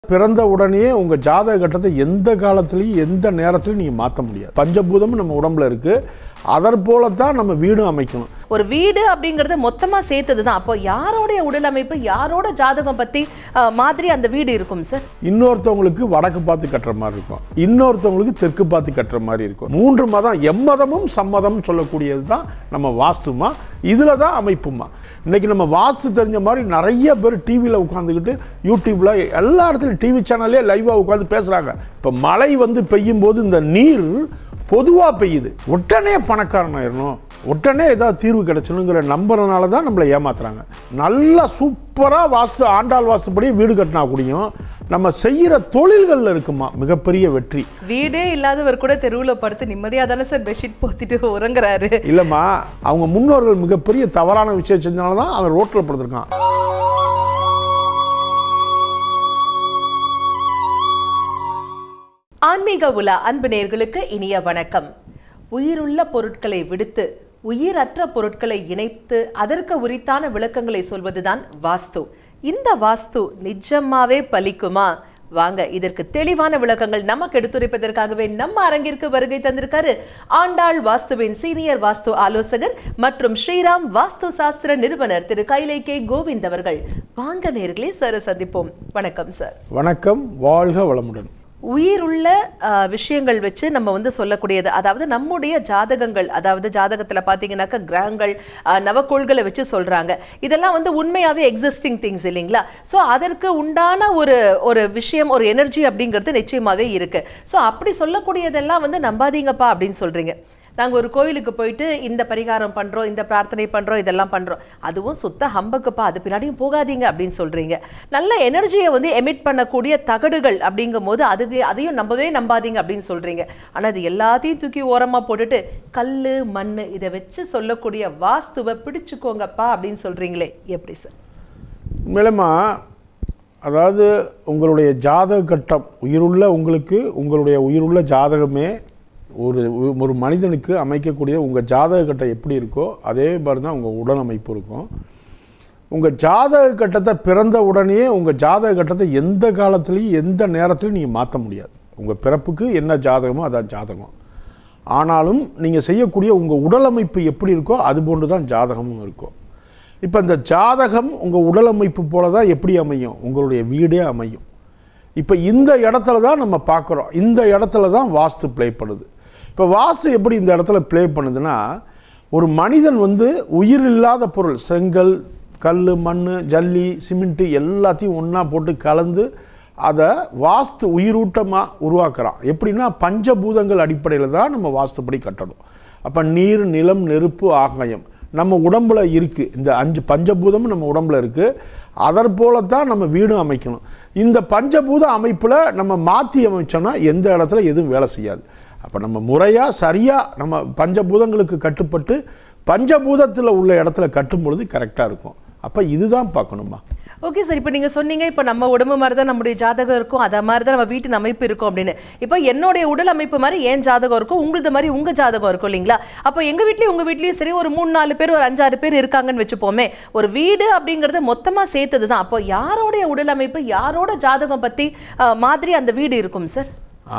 பிறந்த உடனே உங்க ஜாதக கட்டத்தை எந்த காலத்திலயும் எந்த நேரத்திலயும் நீங்க மாற்ற முடியாது. பஞ்சபூதமும் நம்ம உடம்புல இருக்கு. அதர் போலத்தான் நம்ம வீடு அமைக்கணும். ஒரு வீடு அப்படிங்கிறது மொத்தமா சேர்த்தது தான். அப்போ யாரோட உடல் அமைப்பு யாரோட ஜாதகம் பத்தி மாதிரி அந்த வீடு இருக்கும் சார்? இன்னொருத்தவங்களுக்கு வடக்கு பார்த்து கட்டுற மாதிரி இருக்கும், இன்னொருத்தவங்களுக்கு தெற்கு பார்த்து கட்டுற மாதிரி இருக்கும். மூன்று மதம் எம்மதமும் சம்மதம் சொல்லக்கூடியது தான் நம்ம வாஸ்துமா. இதுல தான் அமைப்புமா. இன்னைக்கு நம்ம வாஸ்து தெரிஞ்ச மாதிரி நிறைய பேர் டிவியில் உட்காந்துக்கிட்டு யூடியூப்ல எல்லா இடத்துலையும் டிவி சேனல்லே லைவாக உட்காந்து பேசுறாங்க. இப்போ மழை வந்து பெய்யும் போது இந்த நீர் பொதுவாக பெய்யுது, உடனே பணக்காரன் ஆயிடணும், உடனே ஏதாவது தீர்வு கிடைச்சணுங்கிற நம்புறதுனால தான் நம்மளை ஏமாத்துறாங்க. நல்லா சூப்பராக வாஸ்து ஆண்டாள் வாஸ்துப்படி வீடு கட்டினா கூடியும் நம்ம செய்யற தொழில்கள்ல இருக்குமா மிகப்பெரிய வெற்றி. வீடே இல்லாதவர் கூட தெருவுல படுத்து நிம்மதியா தானே சார் பெட்ஷீட் போத்திட்டு உறங்குறாரு. இல்லம்மா, அவங்க முன்னோர்கள் மிகப்பெரிய தவறான விஷயம் செஞ்சனால தான் அவன் ரோட்ல படுத்திருக்கான். ஆன்மீக உலா அன்பு நேயர்களுக்கு இனிய வணக்கம். உயிருள்ள பொருட்களை விடுத்து உயிரற்ற பொருட்களை இணைத்து அதற்கு உரித்தான விளக்கங்களை சொல்வதுதான் வாஸ்து. இந்த வாஸ்து நிஜமாவே பலிக்குமா? வாங்க இதற்கு தெளிவான விளக்கங்கள் நமக்கு எடுத்துரைப்பதற்காகவே நம்ம அரங்கிற்கு வருகை தந்திருக்காரு ஆண்டாள் வாஸ்துவின் சீனியர் வாஸ்து ஆலோசகர் மற்றும் ஸ்ரீராம் வாஸ்து சாஸ்திர நிறுவனர் திரு கைலை கே கோவிந்த் அவர்கள். வாங்க நேயர்களே சார் சந்திப்போம். வணக்கம் சார். வணக்கம், வாழ்க வளமுடன். உயிருள்ள விஷயங்கள் வச்சு நம்ம வந்து சொல்லக்கூடியது, அதாவது நம்முடைய ஜாதகங்கள், அதாவது ஜாதகத்தில் பார்த்தீங்கன்னாக்கா கிரகங்கள் நவக்கோள்களை வச்சு சொல்கிறாங்க. இதெல்லாம் வந்து உண்மையாகவே எக்ஸிஸ்டிங் திங்ஸ் இல்லைங்களா? ஸோ அதற்கு உண்டான ஒரு விஷயம், ஒரு எனர்ஜி அப்படிங்கிறது நிச்சயமாகவே இருக்குது. ஸோ அப்படி சொல்லக்கூடியதெல்லாம் வந்து நம்பாதீங்கப்பா அப்படின்னு சொல்கிறீங்க. நாங்கள் ஒரு கோயிலுக்கு போயிட்டு இந்த பரிகாரம் பண்ணுறோம், இந்த பிரார்த்தனை பண்ணுறோம், இதெல்லாம் பண்ணுறோம், அதுவும் சுத்த ஹம்பக்குப்பா, அது பின்னாடியும் போகாதீங்க அப்படின்னு சொல்கிறீங்க. நல்ல எனர்ஜியை வந்து எமிட் பண்ணக்கூடிய தகடுகள் அப்படிங்கும் போது அதையும் நம்பாதீங்க அப்படின்னு சொல்கிறீங்க. ஆனால் அது எல்லாத்தையும் தூக்கி ஓரமாக போட்டுட்டு கல் மண் இதை வச்சு சொல்லக்கூடிய வாஸ்துவை பிடிச்சுக்கோங்கப்பா அப்படின்னு சொல்கிறீங்களே, எப்படி சார்? மேலமா, அதாவது உங்களுடைய ஜாதக கட்டம் உயிருள்ள உங்களுடைய உயிருள்ள ஜாதகமே ஒரு மனிதனுக்கு அமைக்கக்கூடிய உங்கள் ஜாதக கட்டம் எப்படி இருக்கோ அதே மாதிரி தான் உங்கள் உடல் அமைப்பு இருக்கும். உங்கள் ஜாதக கட்டத்தை பிறந்த உடனே உங்கள் ஜாதக கட்டத்தை எந்த காலத்துலேயும் எந்த நேரத்துலையும் நீங்கள் மாற்ற முடியாது. உங்கள் பிறப்புக்கு என்ன ஜாதகமோ அதான் ஜாதகம். ஆனாலும் நீங்கள் செய்யக்கூடிய உங்கள் உடல் அமைப்பு எப்படி இருக்கோ அது போன்று தான் ஜாதகமும் இருக்கும். இப்போ இந்த ஜாதகம் உங்கள் உடல் அமைப்பு போல தான் எப்படி அமையும்? உங்களுடைய வீடே அமையும். இப்போ இந்த இடத்துல தான் நம்ம பார்க்குறோம், இந்த இடத்துல தான் வாஸ்து ப்ளே பண்ணுது. இப்போ வாஸ்து எப்படி இந்த இடத்துல ப்ளே பண்ணுதுன்னா, ஒரு மனிதன் வந்து உயிர் இல்லாத பொருள், செங்கல், கல், மண், ஜல்லி, சிமெண்ட்டு எல்லாத்தையும் ஒன்றா போட்டு கலந்து அதை வாஸ்து உயிரூட்டமாக உருவாக்குறான். எப்படின்னா பஞ்சபூதங்கள் அடிப்படையில் தான் நம்ம வாஸ்துப்படி கட்டணும். அப்போ நீர், நிலம், நெருப்பு, ஆகாயம் நம்ம உடம்புல இருக்குது. இந்த 5 பஞ்சபூதமும் நம்ம உடம்புல இருக்குது. அதர் போலத்தான் நம்ம வீடும் அமைக்கணும். இந்த பஞ்சபூத அமைப்பில் நம்ம மாற்றி அமைச்சோம்னா எந்த இடத்துல எதுவும் வேலை செய்யாது. அப்போ நம்ம முறையாக சரியாக நம்ம பஞ்சபூதங்களுக்கு கட்டுப்பட்டு பஞ்சபூதத்தில் உள்ள இடத்துல கட்டும் பொழுது கரெக்டாக இருக்கும். அப்போ இதுதான் பார்க்கணுமா? ஓகே சார், இப்போ நீங்கள் சொன்னீங்க இப்போ நம்ம உடம்பு மாதிரி தான் நம்முடைய ஜாதகம் இருக்கும், அதை மாதிரி தான் நம்ம வீட்டின் அமைப்பு இருக்கும் அப்படின்னு. இப்போ என்னுடைய உடல் அமைப்பு மாதிரி ஏன் ஜாதகம் இருக்கும், உங்களது மாதிரி உங்கள் ஜாதகம் இருக்கும் இல்லைங்களா? அப்போ எங்கள் வீட்லேயும் உங்கள் வீட்லேயும் சரி ஒரு 3-4 பேர் ஒரு 5-6 பேர் இருக்காங்கன்னு வச்சுப்போமே. ஒரு வீடு அப்படிங்கிறது மொத்தமாக சேர்த்தது தான். அப்போ யாரோடைய உடல் அமைப்பு யாரோட ஜாதகம் பற்றி மாதிரி அந்த வீடு இருக்கும் சார்?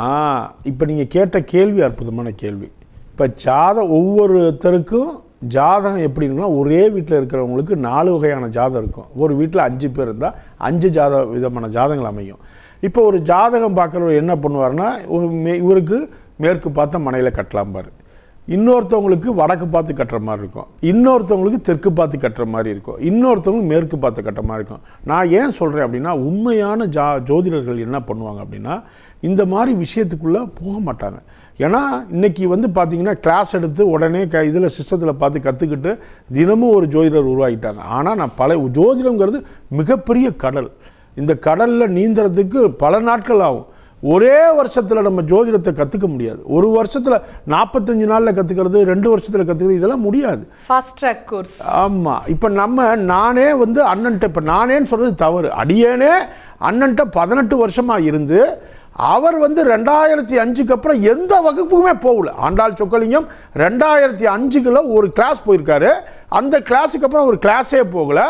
இப்போ நீங்கள் கேட்ட கேள்வி அற்புதமான கேள்வி. இப்போ ஒவ்வொருத்தருக்கும் ஜாதகம் எப்படி இருக்குன்னா, ஒரே வீட்டில் இருக்கிறவங்களுக்கு 4 வகையான ஜாதகம் இருக்கும். ஒரு வீட்டில் 5 பேர் இருந்தால் 5 விதமான ஜாதகங்கள் அமையும். இப்போ ஒரு ஜாதகம் பார்க்குறவர் என்ன பண்ணுவார்னா, இவருக்கு மேற்கு பார்த்த மனையில் கட்டலாம் பாரு, இன்னொருத்தவங்களுக்கு வடக்கு பார்த்து கட்டுற மாதிரி இருக்கும், இன்னொருத்தவங்களுக்கு தெற்கு பார்த்து கட்டுற மாதிரி இருக்கும், இன்னொருத்தவங்களுக்கு மேற்கு பார்த்து கட்டுற மாதிரி இருக்கும். நான் ஏன் சொல்கிறேன் அப்படின்னா, உண்மையான ஜோதிடர்கள் என்ன பண்ணுவாங்க அப்படின்னா, இந்த மாதிரி விஷயத்துக்குள்ளே போக மாட்டாங்க. ஏன்னா இன்றைக்கி வந்து பார்த்திங்கன்னா கிளாஸ் எடுத்து உடனே இதில் சிஸ்டத்தில் பார்த்து கற்றுக்கிட்டு தினமும் ஒரு ஜோதிடர் உருவாகிட்டாங்க. ஆனால் நான் ஜோதிடங்கிறது மிகப்பெரிய கடல். இந்த கடலில் நீந்துறதுக்கு பல நாட்கள் ஆகும். ஒரே வருஷத்தில் நம்ம ஜோதிடத்தை கற்றுக்க முடியாது. ஒரு வருஷத்தில் 45 நாளில் கற்றுக்கிறது, 2 வருஷத்தில் கற்றுக்கிறது, இதெல்லாம் முடியாது. Fast track course. ஆமாம். இப்போ நானே வந்து அண்ணன்ட்ட, இப்போ நானேன்னு சொல்கிறது தவறு, அடியேனே அண்ணன்ட்ட 18 வருஷமாக இருந்து அவர் வந்து 2005க்கு அப்புறம் எந்த வகுப்புக்குமே போகல. ஆண்டாள் சொக்கலிங்கம் 2005க்குள்ள ஒரு கிளாஸ் போயிருக்காரு. அந்த கிளாஸுக்கு அப்புறம் ஒரு கிளாஸே போகல.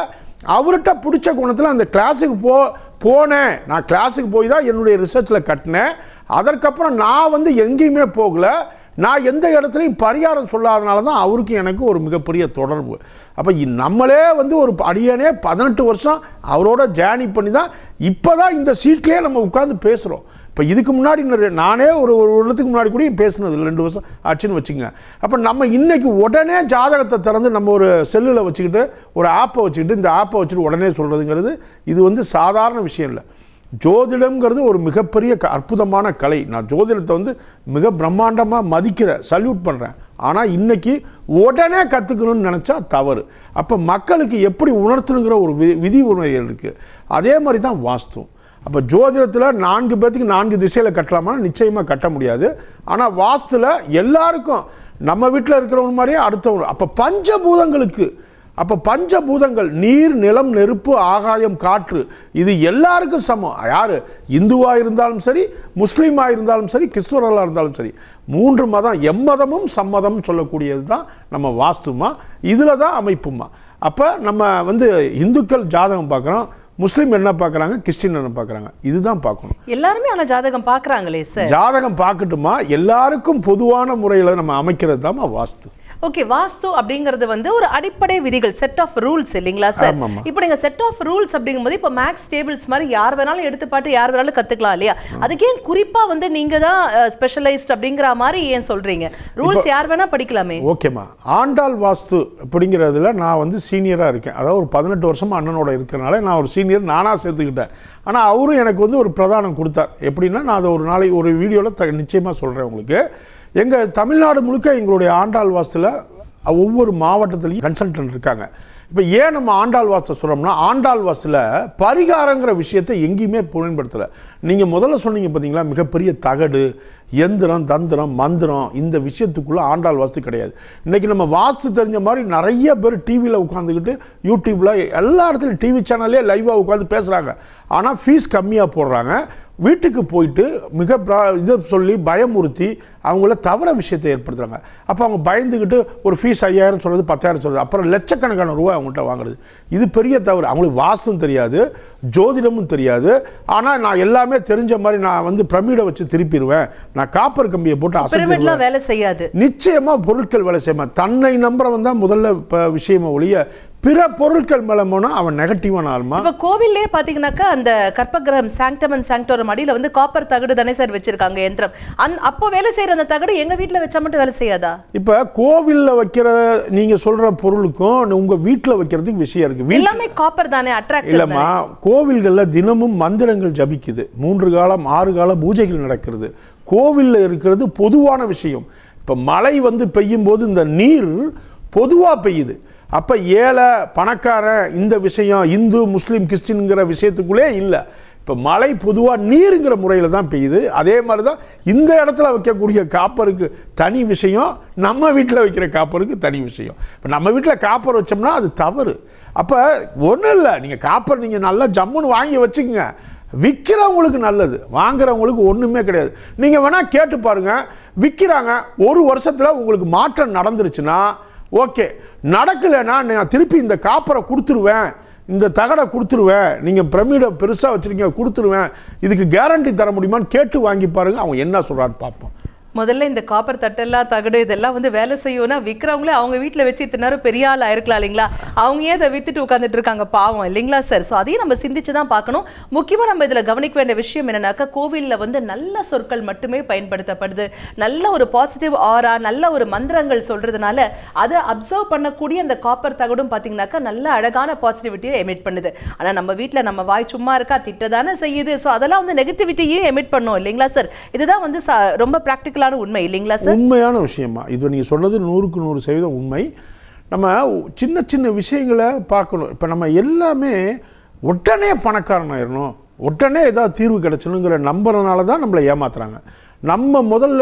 அவர்கிட்ட பிடிச்ச குணத்தில் அந்த கிளாஸுக்கு போனேன். நான் கிளாஸுக்கு போய் தான் என்னுடைய ரிசர்ச்சில் கட்டினேன். அதற்கப்புறம் நான் வந்து எங்கேயுமே போகல. நான் எந்த இடத்துலையும் பரிகாரம் சொல்லாதனால தான் அவருக்கு எனக்கு ஒரு மிகப்பெரிய தொடர்பு. அப்போ நம்மளே வந்து ஒரு அடியனே 18 வருஷம் அவரோட ஜேர்னி பண்ணி தான் இப்போ தான் இந்த சீட்லேயே நம்ம உட்காந்து பேசுகிறோம். இப்போ இதுக்கு முன்னாடி நானே ஒரு வருடத்துக்கு முன்னாடி கூட பேசுனது 2 வருஷம் ஆச்சுன்னு வச்சுங்க. அப்போ நம்ம இன்றைக்கி உடனே ஜாதகத்தை திறந்து நம்ம ஒரு செல்லில் வச்சுக்கிட்டு ஒரு ஆப்பை வச்சுக்கிட்டு இந்த ஆப்பை வச்சுட்டு உடனே சொல்கிறதுங்கிறது இது வந்து சாதாரண விஷயம் இல்லை. ஜோதிடம்ங்கிறது ஒரு மிகப்பெரிய அற்புதமான கலை. நான் ஜோதிடத்தை வந்து மிக பிரம்மாண்டமாக மதிக்கிறேன், சல்யூட் பண்ணுறேன். ஆனால் இன்றைக்கி உடனே கற்றுக்கணும்னு நினச்சா தவறு. அப்போ மக்களுக்கு எப்படி உணர்த்தணுங்கிற ஒரு விதிமுறைகள் இருக்குது. அதே மாதிரி தான் வாஸ்து. அப்போ ஜோதிடத்தில் 4 பேர்த்துக்கு 4 திசையில் கட்டலாமா? நிச்சயமாக கட்ட முடியாது. ஆனால் வாஸ்துவில் எல்லாருக்கும் நம்ம வீட்டில் இருக்கிறவங்க மாதிரியே அடுத்தவங்க. அப்போ பஞ்சபூதங்களுக்கு, அப்போ பஞ்சபூதங்கள் நீர், நிலம், நெருப்பு, ஆகாயம், காற்று, இது எல்லாருக்கும் சமம். யார் இந்துவாக இருந்தாலும் சரி, முஸ்லீமாக இருந்தாலும் சரி, கிறிஸ்துவர்களாக இருந்தாலும் சரி, 3 மதம் எம்மதமும் சம்மதம் சொல்லக்கூடியது தான் நம்ம வாஸ்துமா. இதில் தான் அமைப்புமா. அப்போ நம்ம வந்து இந்துக்கள் ஜாதகம் பார்க்குறோம், முஸ்லீம் என்ன பார்க்குறாங்க, கிறிஸ்டின் என்ன பார்க்குறாங்க, இதுதான் பார்க்கணும். எல்லாருமே ஆனால் ஜாதகம் பார்க்குறாங்களே சார். ஜாதகம் பார்க்கட்டுமா, எல்லாருக்கும் பொதுவான முறையில் நம்ம அமைக்கிறது தான் வாஸ்து. ஓகே, வாஸ்து அப்படிங்கிறது வந்து ஒரு அடிப்படை விதிகள், செட் ஆஃப் ரூல்ஸ் இல்லைங்களா சார்? இப்போ நீங்க செட் ஆஃப் ரூல்ஸ் அப்படிங்கும்போது இப்போ மேக்ஸ் டேபிள்ஸ் மாதிரி யார் வேணாலும் எடுத்து பாட்டு யார் வேணாலும் கத்துக்கலாம் இல்லையா? அதுக்கு ஏன் குறிப்பா வந்து நீங்க தான் ஸ்பெஷலைஸ்ட் அப்படிங்கிற மாதிரி ஏன் சொல்றீங்க? ரூல்ஸ் யார் வேணா படிக்கலாமே. ஓகேமா, ஆண்டாள் வாஸ்து அப்படிங்கிறதுல நான் வந்து சீனியரா இருக்கேன். அதாவது ஒரு 18 வருஷமா அண்ணனோட இருக்கிறனால நான் ஒரு சீனியர் நானா சேர்த்துக்கிட்டேன். ஆனால் அவரும் எனக்கு வந்து ஒரு பிரதானம் கொடுத்தார். எப்படின்னா, நான் அதை ஒரு நாளைக்கு ஒரு வீடியோவில் நிச்சயமாக சொல்கிறேன் உங்களுக்கு. எங்கள் தமிழ்நாடு முழுக்க எங்களுடைய ஆண்டாள் வாஸ்துல ஒவ்வொரு மாவட்டத்துலையும் கன்சல்டன்ட் இருக்காங்க. இப்போ ஏன் நம்ம ஆண்டாள் வாஸ்து சொல்கிறோம்னா, ஆண்டாள் வாஸ்துல பரிகாரங்கிற விஷயத்தை எங்கேயுமே பயன்படுத்தலை. நீங்கள் முதல்ல சொன்னீங்க பார்த்தீங்களா, மிகப்பெரிய தகடு, எந்திரம், தந்திரம், மந்திரம், இந்த விஷயத்துக்குள்ளே ஆண்டாள் வாஸ்து கிடையாது. இன்றைக்கி நம்ம வாஸ்து தெரிஞ்ச மாதிரி நிறைய பேர் டிவியில் உட்காந்துக்கிட்டு யூடியூப்பில் எல்லா இடத்துலையும் டிவி சேனல்லே லைவாக உட்காந்து பேசுகிறாங்க. ஆனால் ஃபீஸ் கம்மியாக போடுறாங்க. வீட்டுக்கு போயிட்டு மிக இதை சொல்லி பயமுறுத்தி அவங்கள தவற விஷயத்தை ஏற்படுத்துகிறாங்க. அப்போ அவங்க பயந்துக்கிட்டு ஒரு ஃபீஸ் 5000 சொல்கிறது, 10,000 சொல்கிறது, அப்புறம் லட்சக்கணக்கான ரூபாய் அவங்கள்ட்ட வாங்குறது. இது பெரிய தவறு. அவங்களுக்கு வாஸ்தும் தெரியாது, ஜோதிடமும் தெரியாது. ஆனால் நான் எல்லாமே தெரிஞ்ச மாதிரி நான் வந்து பிரமிடை வச்சு திருப்பிடுவேன், நான் காப்பர் கம்பியை போட்டு அசைச்சிடுவேன், வேலை செய்யாது. நிச்சயமாக பொருட்கள் வேலை செய்யுமா. தன்னை நம்புறவன் தான் முதல்ல விஷயமா ஒழிய பிற பொருட்கள் மேல போனா அவன் நெகட்டிவான ஆள்மா. இப்ப கோவில்லே பாத்தீங்கன்னாக்கா அந்த கற்பகிரகம் சாங்டம் அண்ட் சாங்டோரம் அடியில வந்து காப்பர் தகடு தானே சார் வச்சிருக்காங்க யந்திரம். அப்போ வேலை செய்யற அந்த தகடு எங்க வீட்டுல வச்சா மட்டும் வேலை செய்யாதா? இப்ப கோவில்ல வைக்கிற நீங்க சொல்ற பொருளுக்கும் உங்க வீட்டுல வைக்கிறதுக்கு விஷயம் இருக்கு. எல்லாமே காப்பர் தானே, அட்ராக்டிவ். இல்லம்மா, கோவில்கள்ல தினமும் மந்திரங்கள் ஜபிக்குது, 3 காலம் 6 கால பூஜைகள் நடக்கிறது. கோவில்ல இருக்கிறது பொதுவான விஷயம். இப்ப மழை வந்து பெய்யும் போது இந்த நீர் பொதுவா பெய்யுது. அப்போ ஏழை பணக்காரன் இந்த விஷயம் இந்து முஸ்லீம் கிறிஸ்டின்ங்கிற விஷயத்துக்குள்ளே இல்லை. இப்போ மழை பொதுவாக நீருங்கிற முறையில் தான் பெய்யுது. அதே மாதிரி தான் இந்த இடத்துல வைக்கக்கூடிய காப்பருக்கு தனி விஷயம், நம்ம வீட்டில் வைக்கிற காப்பருக்கு தனி விஷயம். இப்போ நம்ம வீட்டில் காப்பர் வச்சோம்னா அது தவறு. அப்போ ஒன்றும் இல்லை, நீங்கள் காப்பர் நீங்கள் நல்லா ஜம்முன்னு வாங்கி வச்சுக்கோங்க, விற்கிறவங்களுக்கு நல்லது, வாங்குறவங்களுக்கு ஒன்றுமே கிடையாது. நீங்கள் வேணால் கேட்டு பாருங்கள், விற்கிறாங்க, ஒரு வருஷத்தில் உங்களுக்கு மாற்றம் நடந்துருச்சுன்னா ஓகே, நடக்கலைன்னா நான் திருப்பி இந்த காப்பரை கொடுத்துருவேன், இந்த தகடை கொடுத்துருவேன், நீங்கள் பிரமிடை பெருசாக வச்சுருக்கீங்க கொடுத்துருவேன், இதுக்கு கேரண்டி தர முடியுமான்னு கேட்டு வாங்கி பாருங்கள், அவங்க என்ன சொல்கிறான்னு பார்ப்போம். முதல்ல இந்த காப்பர் தட்டெல்லாம் தகடு இதெல்லாம் வந்து வேலை செய்யும்னா விற்கிறவங்களே அவங்க வீட்டில் வச்சு இத்தனை பெரிய ஆள் ஆயிருக்கலாம் இல்லைங்களா? அவங்க ஏன் அதை வித்துட்டு உட்காந்துட்டு இருக்காங்க பாவம் இல்லைங்களா சார்? ஸோ அதையும் நம்ம சிந்திச்சு தான் பார்க்கணும். முக்கியமாக நம்ம இதில் கவனிக்க வேண்டிய விஷயம் என்னன்னாக்கா, கோவிலில் வந்து நல்ல சொற்கள் மட்டுமே பயன்படுத்தப்படுது. நல்ல ஒரு பாசிட்டிவ் ஆரா, நல்ல ஒரு மந்திரங்கள் சொல்றதுனால அதை அப்சர்வ் பண்ணக்கூடிய அந்த காப்பர் தகடும் பார்த்தீங்கன்னாக்கா நல்ல அழகான பாசிட்டிவிட்டியை எமிட் பண்ணுது. ஆனால் நம்ம வீட்டில் நம்ம வாய் சும்மா இருக்கா, திட்டதானே செய்யுது. ஸோ அதெல்லாம் வந்து நெகட்டிவிட்டியும் எமிட் பண்ணும் இல்லைங்களா சார்? இதுதான் வந்து ரொம்ப ப்ராக்டிக்கல் உண்மை இல்லைங்களா சார்? உண்மையான விஷயமா இது நீங்க சொன்னது 100க்கு 100% உண்மை. நம்ம சின்ன சின்ன விஷயங்களை பார்க்கணும். இப்போ நம்ம எல்லாமே உடனே பணக்காரன் ஆயிடணும், உடனே ஏதாவது தீர்வு கிடைச்சணுங்கிற நம்புறதுனால தான் நம்மளை ஏமாத்துறாங்க. நம்ம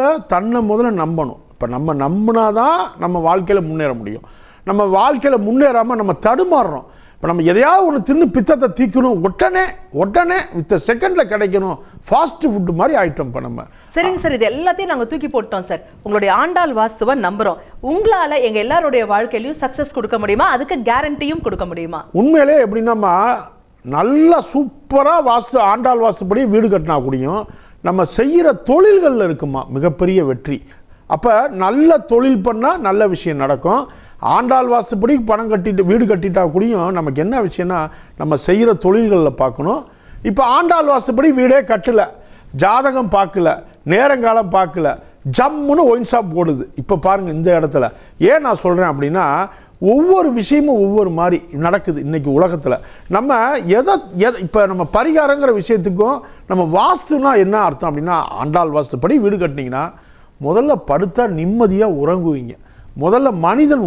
தன்னை நம்பணும். இப்போ நம்ம நம்பினாதான் நம்ம வாழ்க்கையில் முன்னேற முடியும். நம்ம வாழ்க்கையில் முன்னேறாமல் நம்ம தடுமாறுறோம். இப்போ நம்ம எதையாவது ஒன்று தின்னு பித்தத்தை தீக்கணும், உடனே வித் செகண்டில் கிடைக்கணும், ஃபாஸ்ட் ஃபுட்டு மாதிரி ஆயிட்டோம் இப்போ நம்ம. சரிங்க சார், இது எல்லாத்தையும் நாங்கள் தூக்கி போட்டோம் சார். உங்களுடைய ஆண்டாள் வாஸ்துவை நம்புகிறோம். உங்களால் எங்கள் எல்லாருடைய வாழ்க்கையிலையும் சக்ஸஸ் கொடுக்க முடியுமா? அதுக்கு கேரண்டியும் கொடுக்க முடியுமா? உண்மையிலே எப்படின்னா நல்லா சூப்பராக ஆண்டாள் வாஸ்துப்படி வீடு கட்டினா கூடியும் நம்ம செய்கிற தொழில்களில் இருக்குமா மிகப்பெரிய வெற்றி. அப்போ நல்ல தொழில் பண்ணால் நல்ல விஷயம் நடக்கும். ஆண்டாள் வாஸ்துப்படி பணம் கட்டிட்டு வீடு கட்டிட்டா கூடியும் நமக்கு என்ன விஷயம்னா நம்ம செய்கிற தொழில்களில் பார்க்கணும். இப்போ ஆண்டாள் வாஸ்துப்படி வீடே கட்டலை, ஜாதகம் பார்க்கல, நேரங்காலம் பார்க்கல, ஜம்முன்னு ஒயின் ஷாப் போடுது. இப்போ பாருங்கள் இந்த இடத்துல ஏன் நான் சொல்கிறேன் அப்படின்னா ஒவ்வொரு விஷயமும் ஒவ்வொரு மாதிரி நடக்குது இன்றைக்கி உலகத்தில். நம்ம எதை இப்போ நம்ம பரிகாரங்கிற விஷயத்துக்கும் நம்ம வாஸ்துனா என்ன அர்த்தம் அப்படின்னா ஆண்டாள் வாஸ்துப்படி வீடு கட்டினீங்கன்னா முதல்ல படுத்தா நிம்மதியாக உறங்குவீங்க. முதல்ல மனிதன்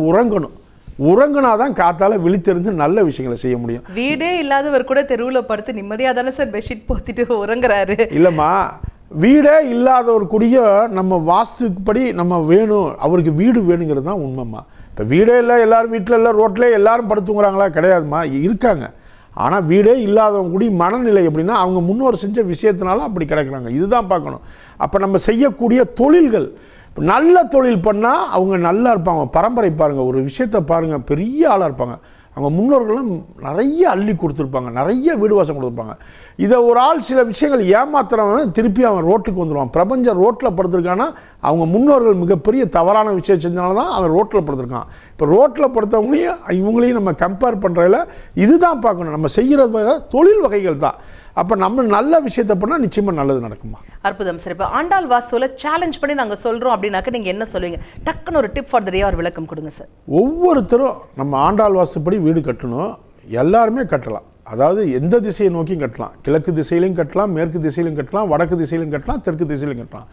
உறங்குனாதான் காத்தால விழித்திருந்து நல்ல விஷயங்களை செய்ய முடியும். வீடே இல்லாதவர் கூட தெருவில் படுத்து நிம்மதியாக தானே சார் பெட்ஷீட் போத்திட்டு உறங்குறாரு. இல்லைம்மா, வீடே இல்லாதவர் கூடிய நம்ம வாஸ்துப்படி நம்ம வேணும், அவருக்கு வீடு வேணுங்கிறது தான் உண்மைம்மா. இப்போ வீடே இல்லை, எல்லாரும் வீட்டில் இல்லை, ரோட்லேயே எல்லாரும் படுத்துங்கிறாங்களா? கிடையாதுமா, இருக்காங்க. ஆனால் வீடே இல்லாதவங்க கூடிய மனநிலை எப்படின்னா அவங்க முன்னோர் செஞ்ச விஷயத்தினால அப்படி கிடக்குறாங்க. இதுதான் பார்க்கணும். அப்போ நம்ம செய்யக்கூடிய தொழில்கள் நல்ல தொழில் பண்ணால் அவங்க நல்லா இருப்பாங்க. பரம்பரை பாருங்கள், ஒரு விஷயத்தை பாருங்கள், பெரிய ஆளாக இருப்பாங்க. அவங்க முன்னோர்கள்லாம் நிறைய அள்ளி கொடுத்துருப்பாங்க, நிறைய வீடு வாசம் கொடுத்துருப்பாங்க. இதை ஒரு ஆள் சில விஷயங்கள் ஏமாத்துறவன் திருப்பி அவன் ரோட்டுக்கு வந்துடுவான். பிரபஞ்சம் ரோட்டில் படுத்திருக்கான்னா அவங்க முன்னோர்கள் மிகப்பெரிய தவறான விஷயம் செஞ்சனால தான் அவன் ரோட்டில் படுத்திருக்கான். இப்போ ரோட்டில் படுத்தவங்களையும் இவங்களையும் நம்ம கம்பேர் பண்ணுறதில் இதுதான் பார்க்கணும். நம்ம செய்கிற தொழில் வகைகள் தான். அப்போ நம்ம நல்ல விஷயத்தை பண்ணால் நிச்சயமாக நல்லது நடக்குமா. அற்புதம் சார். இப்போ ஆண்டாள் வாஸ்துவில் சேலஞ்ச் பண்ணி நாங்கள் சொல்கிறோம் அப்படின்னாக்க நீங்கள் என்ன சொல்லுவீங்க? டக்குன்னு ஒரு டிப் ஃபார் த டே ஒரு விளக்கம் கொடுங்க சார். ஒவ்வொருத்தரும் நம்ம ஆண்டாள் வாஸ்துப்படி வீடு கட்டணும். எல்லாருமே கட்டலாம். அதாவது எந்த திசையை நோக்கியும் கட்டலாம். கிழக்கு திசையிலையும் கட்டலாம், மேற்கு திசையிலும் கட்டலாம், வடக்கு திசையிலும் கட்டலாம், தெற்கு திசையிலும் கட்டலாம்.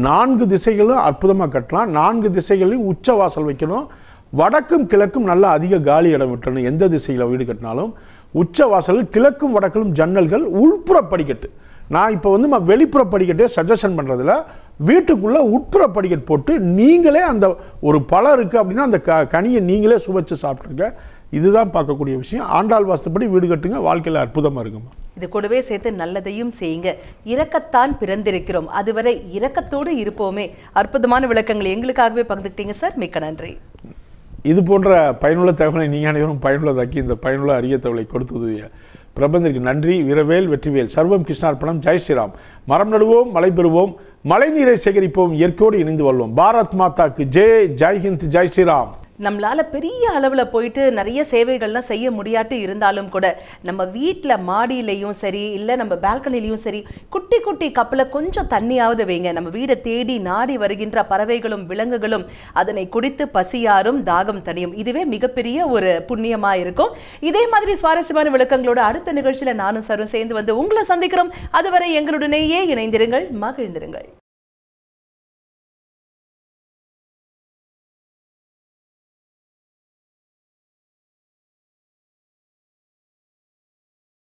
4 திசைகளும் அற்புதமாக கட்டலாம். 4 திசைகளையும் உச்ச வாசல் வைக்கணும். வடக்கும் கிழக்கும் நல்லா அதிக காலி இடம் விட்டணும். எந்த திசையில் வீடு கட்டினாலும் உச்ச வாசல் கிழக்கும் வடக்கிலும் ஜன்னல்கள், உள்புற படிக்கட்டு. நான் இப்போ வெளிப்புற படிக்கட்டே சஜஷன் பண்ணுறதில்ல, வீட்டுக்குள்ளே உட்புற படிக்கட்டு போட்டு நீங்களே அந்த ஒரு பழம் இருக்குது அப்படின்னா அந்த கனியை நீங்களே சுவைச்சு சாப்பிட்ருங்க. இதுதான் பார்க்கக்கூடிய விஷயம். ஆண்டாள் வாஸ்துப்படி வீடு கட்டுங்க, வாழ்க்கையில் அற்புதமாக இருக்குமா. இது கூடவே சேர்த்து நல்லதையும் செய்யுங்க. இரக்கத்தான் பிறந்திருக்கிறோம், அதுவரை இரக்கத்தோடு இருப்போமே. அற்புதமான விளக்கங்கள் எங்களுக்காகவே பகிர்ந்துக்கிட்டீங்க சார், மிக்க நன்றி. இது போன்ற பயனுள்ள தகவலை நீங்கள் அனைவரும் பயனுள்ளதாக்கி இந்த பயனுள்ள அரிய தகவலை கொடுத்தது பிரபந்தருக்கு நன்றி. வீரவேல் வெற்றிவேல். சர்வம் கிருஷ்ணார்ப்பணம். ஜெய் ஸ்ரீராம். மரம் நடுவோம், மழை பெறுவோம், மழை நீரை சேகரிப்போம், இயற்கையோடு இணைந்து வாழ்வோம். பாரத் மாதாக்கு ஜெய். ஜெய் ஹிந்த். ஜெய் ஸ்ரீராம். நம்மளால பெரிய அளவில் போயிட்டு நிறைய சேவைகள்லாம் செய்ய முடியாட்டு இருந்தாலும் கூட நம்ம வீட்டில் மாடியிலையும் சரி, இல்லை நம்ம பால்கனிலையும் சரி, குட்டி குட்டி கப்பில் கொஞ்சம் தண்ணியாவது வைங்க. நம்ம வீடை தேடி நாடி வருகின்ற பறவைகளும் விலங்குகளும் அதனை குடித்து பசியாரும், தாகம் தனியும். இதுவே மிகப்பெரிய ஒரு புண்ணியமாக இருக்கும். இதே மாதிரி சுவாரஸ்யமான விளக்கங்களோட அடுத்த நிகழ்ச்சியில் நானும் சரும் சேர்ந்து வந்து உங்களை சந்திக்கிறோம். அதுவரை எங்களுடனேயே இணைந்திருங்கள், மகிழ்ந்திருங்கள்.